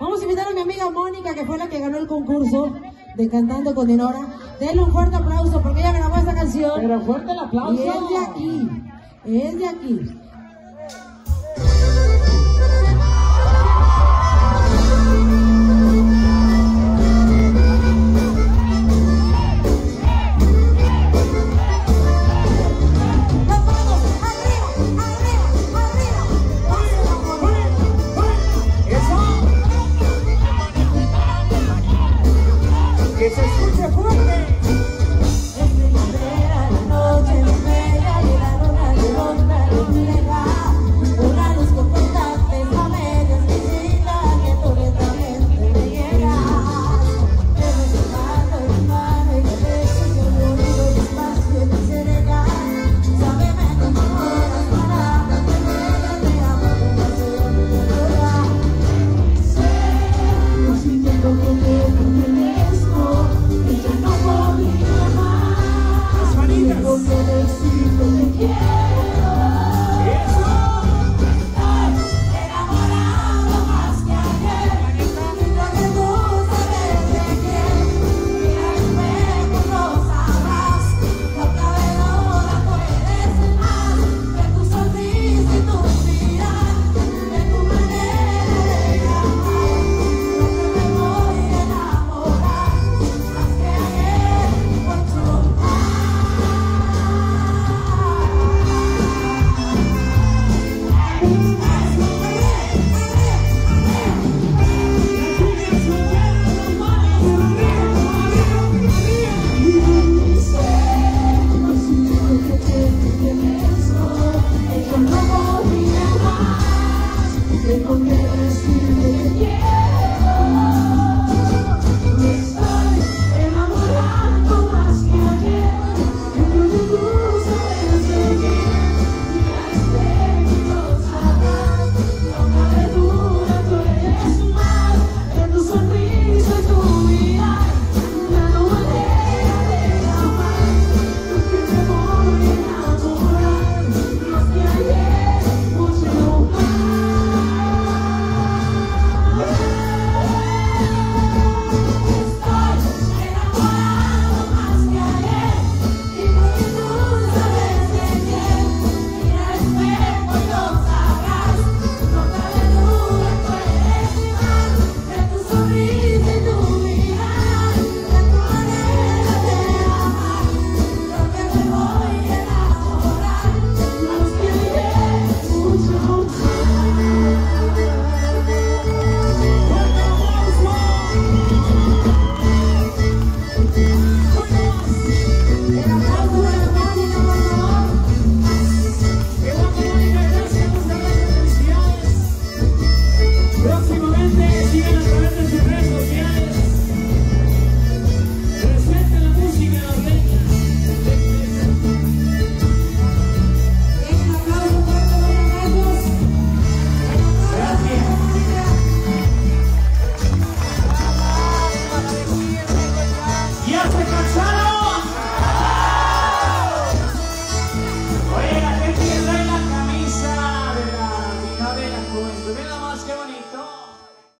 Vamos a invitar a mi amiga Mónica, que fue la que ganó el concurso de Cantando con Dinora. Denle un fuerte aplauso porque ella grabó esta canción. Pero fuerte el aplauso. Y es de aquí, es de aquí.